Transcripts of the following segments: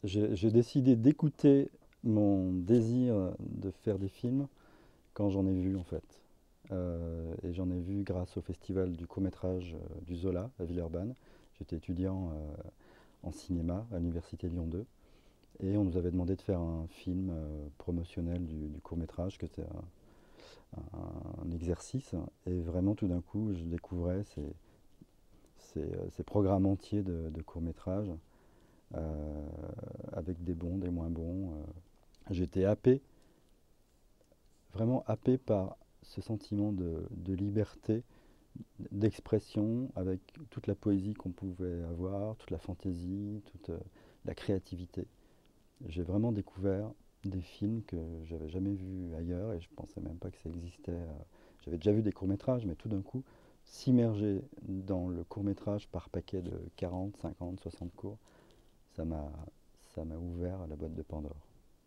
J'ai décidé d'écouter mon désir de faire des films quand j'en ai vu en fait. Et j'en ai vu grâce au festival du court-métrage du Zola à Villeurbanne. J'étais étudiant en cinéma à l'université Lyon 2 et on nous avait demandé de faire un film promotionnel du court-métrage, que c'était un exercice. Et vraiment tout d'un coup je découvrais ces programmes entiers de court-métrage euh, avec des bons, des moins bons. J'étais happé, vraiment happé par ce sentiment de liberté, d'expression, avec toute la poésie qu'on pouvait avoir, toute la fantaisie, toute la créativité. J'ai vraiment découvert des films que j'avais jamais vus ailleurs et je pensais même pas que ça existait. J'avais déjà vu des courts-métrages, mais tout d'un coup, s'immerger dans le court-métrage par paquet de 40, 50, 60 courts, ça m'a ça m'a ouvert la boîte de Pandore.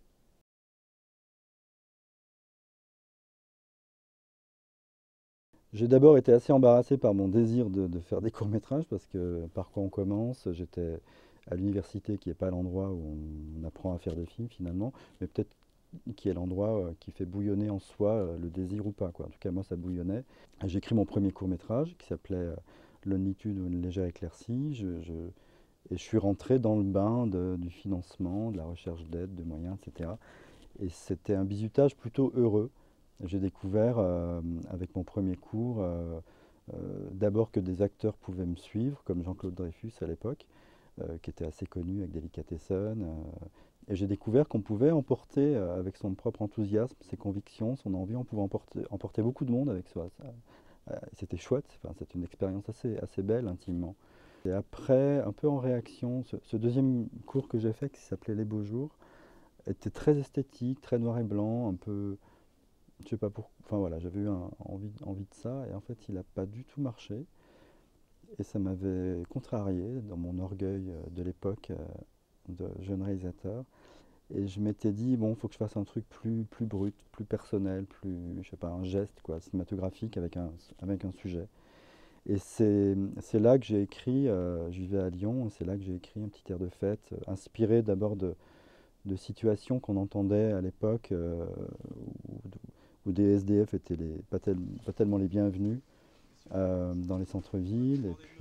J'ai d'abord été assez embarrassé par mon désir de faire des courts-métrages parce que par quoi on commence? J'étais à l'université qui n'est pas l'endroit où on apprend à faire des films finalement, mais peut-être qui est l'endroit qui fait bouillonner en soi le désir ou pas, quoi. En tout cas, moi, ça bouillonnait. J'ai écrit mon premier court-métrage qui s'appelait Longitude ou une légère éclaircie. Et je suis rentré dans le bain du financement, de la recherche d'aide, de moyens, etc. Et c'était un bizutage plutôt heureux. J'ai découvert avec mon premier cours d'abord que des acteurs pouvaient me suivre, comme Jean-Claude Dreyfus à l'époque, qui était assez connu avec Delicatessen. Et j'ai découvert qu'on pouvait emporter avec son propre enthousiasme, ses convictions, son envie, on pouvait emporter beaucoup de monde avec soi. C'était chouette, enfin, c'est une expérience assez belle intimement. Et après, un peu en réaction, ce deuxième cours que j'ai fait, qui s'appelait Les Beaux Jours, était très esthétique, très noir et blanc, un peu, je sais pas pourquoi, enfin voilà, j'avais eu envie de ça, et en fait, il n'a pas du tout marché, et ça m'avait contrarié dans mon orgueil de l'époque de jeune réalisateur, et je m'étais dit, bon, il faut que je fasse un truc plus brut, plus personnel, plus, je sais pas, un geste, quoi, cinématographique avec un sujet. Et c'est là que j'ai écrit, je vivais à Lyon, et c'est là que j'ai écrit un petit air de fête, inspiré d'abord de situations qu'on entendait à l'époque où, où des SDF étaient pas tellement les bienvenus dans les centres-villes.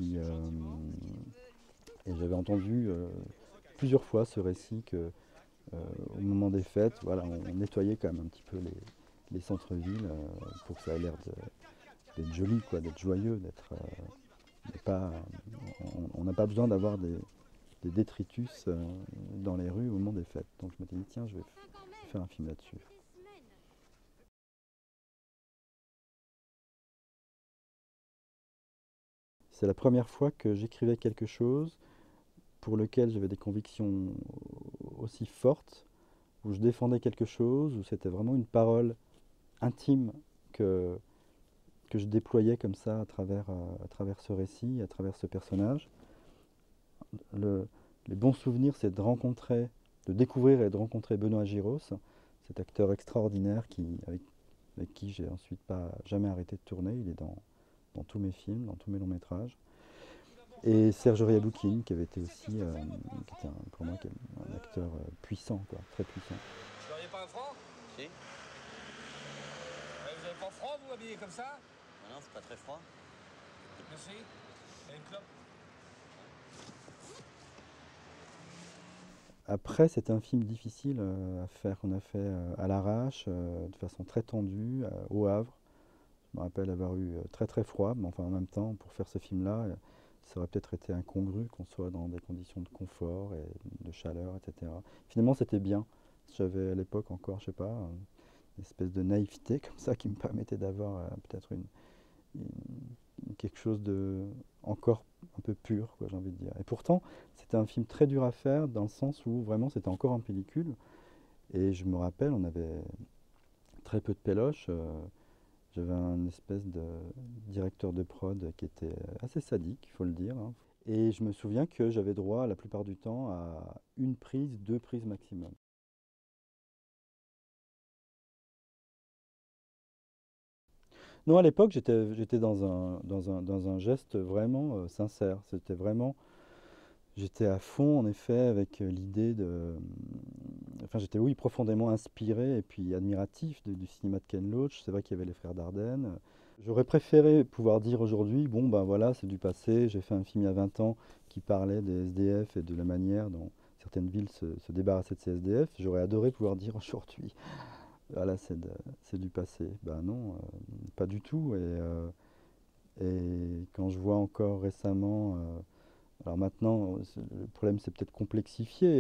Et j'avais entendu plusieurs fois ce récit que au moment des fêtes, voilà, on nettoyait quand même un petit peu les centres-villes pour que ça ait l'air d'être joli, quoi, d'être joyeux, pas, on n'a pas besoin d'avoir des détritus dans les rues au moment des fêtes. Donc je m'étais dit, tiens, je vais faire un film là-dessus. C'est la première fois que j'écrivais quelque chose pour lequel j'avais des convictions aussi fortes, où je défendais quelque chose, où c'était vraiment une parole intime que, que je déployais comme ça à travers ce récit, à travers ce personnage. Le, les bons souvenirs, c'est de découvrir et de rencontrer Benoît Giros, cet acteur extraordinaire avec qui j'ai ensuite pas jamais arrêté de tourner. Il est dans tous mes films, dans tous mes longs métrages. Et Serge Riaboukine, qui avait été aussi, qui était pour moi un acteur puissant, quoi, très puissant. Vous n'auriez pas un franc? Si? Vous avez pas froid, vous, habillé comme ça? Ah non, c'est pas très froid. Merci. Et une clope? Après, c'était un film difficile à faire, qu'on a fait à l'arrache, de façon très tendue, au Havre. Je me rappelle avoir eu très très froid, mais enfin en même temps, pour faire ce film-là, ça aurait peut-être été incongru qu'on soit dans des conditions de confort et de chaleur, etc. Finalement, c'était bien. J'avais à l'époque encore, je sais pas, une espèce de naïveté comme ça qui me permettait d'avoir peut-être quelque chose de encore un peu pur, quoi, j'ai envie de dire. Et pourtant, c'était un film très dur à faire dans le sens où vraiment c'était encore en pellicule. Et je me rappelle, on avait très peu de péloches. J'avais un espèce de directeur de prod qui était assez sadique, il faut le dire, hein. Et je me souviens que j'avais droit la plupart du temps à une prise, deux prises maximum. Non, à l'époque, j'étais dans un geste vraiment sincère. C'était vraiment, J'étais à fond, en effet, avec l'idée de... Enfin, j'étais, oui, profondément inspiré et puis admiratif du cinéma de Ken Loach. C'est vrai qu'il y avait les frères Dardenne. J'aurais préféré pouvoir dire aujourd'hui, bon, ben voilà, c'est du passé. J'ai fait un film il y a 20 ans qui parlait des SDF et de la manière dont certaines villes se débarrassaient de ces SDF. J'aurais adoré pouvoir dire aujourd'hui, voilà, c'est du passé. Ben non, pas du tout. Et quand je vois encore récemment... alors maintenant, le problème c'est peut-être complexifié.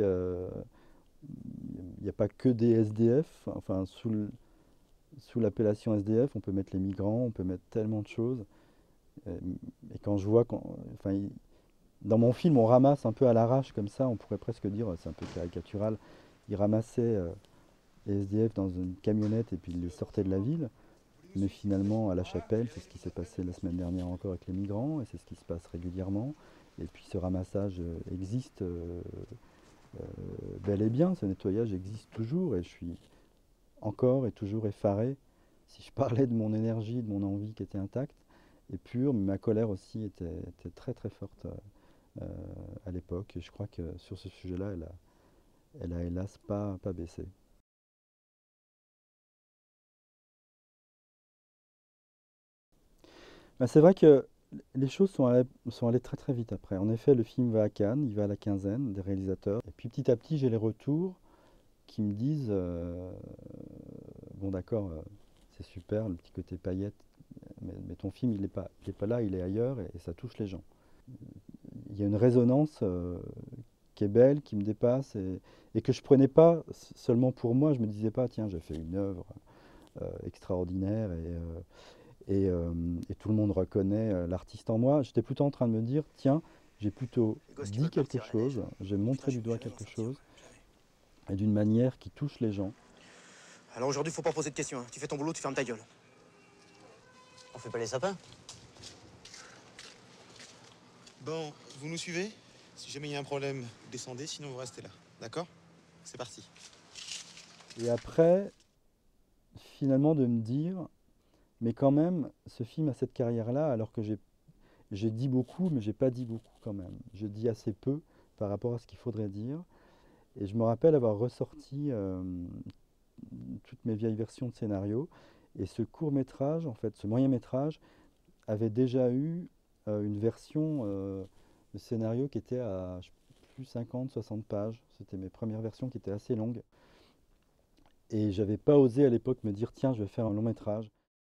Il n'y a pas que des SDF. Enfin, sous l'appellation SDF, on peut mettre les migrants, on peut mettre tellement de choses. Et quand je vois, enfin, dans mon film, on ramasse un peu à l'arrache comme ça, on pourrait presque dire, c'est un peu caricatural, ils ramassaient les SDF dans une camionnette et puis ils les sortaient de la ville. Mais finalement, à La Chapelle, c'est ce qui s'est passé la semaine dernière encore avec les migrants, et c'est ce qui se passe régulièrement. Et puis ce ramassage existe bel et bien, ce nettoyage existe toujours, et je suis encore et toujours effaré. Si je parlais de mon énergie, de mon envie qui était intacte et pure, mais ma colère aussi était très très forte euh, à l'époque. Et je crois que sur ce sujet-là, elle a hélas pas baissé. Ben, c'est vrai que les choses sont allées très très vite après. En effet, le film va à Cannes, il va à la quinzaine des réalisateurs. Et puis petit à petit, j'ai les retours qui me disent bon, d'accord, c'est super, le petit côté paillette, mais ton film, il est pas là, il est ailleurs, et ça touche les gens. Il y a une résonance qui est belle, qui me dépasse, et que je prenais pas seulement pour moi. Je me disais pas, tiens, j'ai fait une œuvre extraordinaire, et tout le monde reconnaît l'artiste en moi. J'étais plutôt en train de me dire, tiens, j'ai plutôt Les gosses qui dit veulent quelque partir à la neige. chose, j'ai Putain, montré je du suis doigt jamais m'en quelque sortir, chose, jamais. et d'une manière qui touche les gens. Alors aujourd'hui, faut pas poser de questions. Hein. Tu fais ton boulot, tu fermes ta gueule. On fait pas les sapins? Bon, vous nous suivez? Si jamais il y a un problème, vous descendez, sinon vous restez là. D'accord? C'est parti. Et après, finalement, de me dire, mais quand même, ce film a cette carrière-là, alors que j'ai dit beaucoup, mais j'ai pas dit beaucoup quand même. Je dis assez peu par rapport à ce qu'il faudrait dire. Et je me rappelle avoir ressorti toutes mes vieilles versions de scénario. Et ce court métrage, en fait, ce moyen métrage, avait déjà eu une version de scénario qui était à je sais plus 50, 60 pages. C'était mes premières versions qui étaient assez longues. Et j'avais pas osé à l'époque me dire, tiens, je vais faire un long métrage.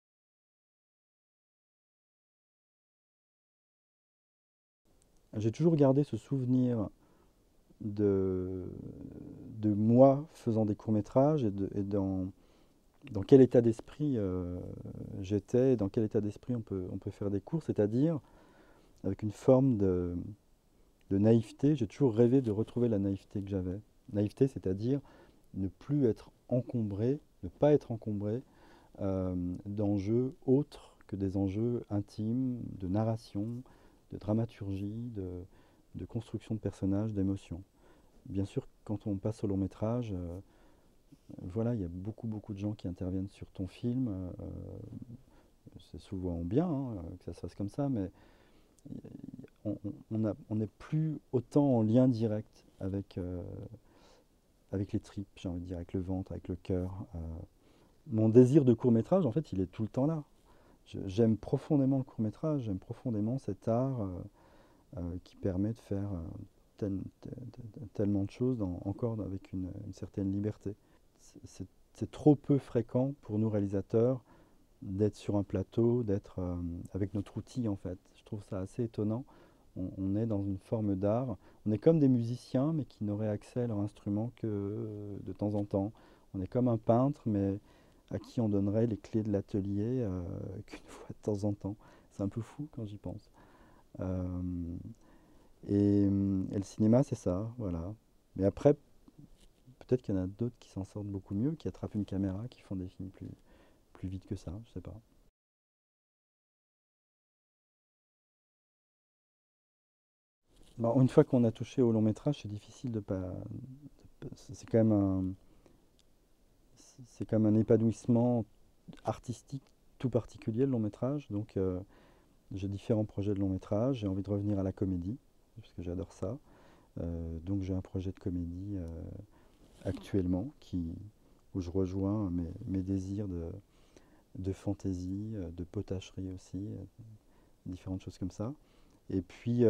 J'ai toujours gardé ce souvenir de, de moi faisant des courts-métrages et dans quel état d'esprit j'étais, dans quel état d'esprit on peut faire des cours, c'est-à-dire avec une forme de naïveté. J'ai toujours rêvé de retrouver la naïveté que j'avais. Naïveté, c'est-à-dire ne plus être encombré, ne pas être encombré d'enjeux autres que des enjeux intimes, de narration, de dramaturgie, de construction de personnages, d'émotions. Bien sûr, quand on passe au long métrage, voilà, il y a beaucoup de gens qui interviennent sur ton film. C'est souvent bien que ça se fasse comme ça, mais on n'est plus autant en lien direct avec les tripes, j'ai envie de dire, avec le ventre, avec le cœur. Mon désir de court métrage, en fait, il est tout le temps là. J'aime profondément le court métrage, j'aime profondément cet art qui permet de faire tellement de choses encore avec une certaine liberté. C'est trop peu fréquent pour nous réalisateurs d'être sur un plateau, d'être avec notre outil en fait. Je trouve ça assez étonnant. On est dans une forme d'art. On est comme des musiciens mais qui n'auraient accès à leur instrument que de temps en temps. On est comme un peintre mais à qui on donnerait les clés de l'atelier qu'une fois de temps en temps. C'est un peu fou quand j'y pense. Euh, et le cinéma, c'est ça, voilà. Mais après, peut-être qu'il y en a d'autres qui s'en sortent beaucoup mieux, qui attrapent une caméra, qui font des films plus vite que ça, je sais pas. Bon, une fois qu'on a touché au long métrage, c'est difficile de pas. C'est quand même c'est quand même un épanouissement artistique tout particulier, le long métrage. Donc, j'ai différents projets de long métrage. J'ai envie de revenir à la comédie, parce que j'adore ça. Donc j'ai un projet de comédie actuellement où je rejoins mes désirs de fantaisie, de potacherie aussi, différentes choses comme ça. Et puis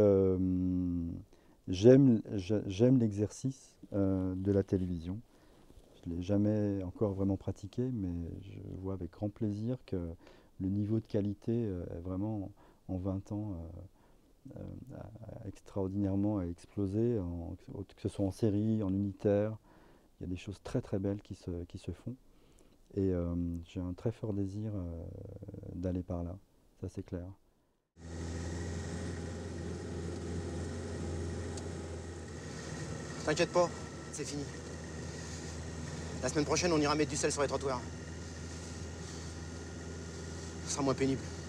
j'aime l'exercice de la télévision. Je ne l'ai jamais encore vraiment pratiqué, mais je vois avec grand plaisir que le niveau de qualité est vraiment en 20 ans extraordinairement explosé, que ce soit en série, en unitaire. Il y a des choses très très belles qui se font. Et j'ai un très fort désir d'aller par là, ça c'est clair. T'inquiète pas, c'est fini. La semaine prochaine, on ira mettre du sel sur les trottoirs. Ce sera moins pénible.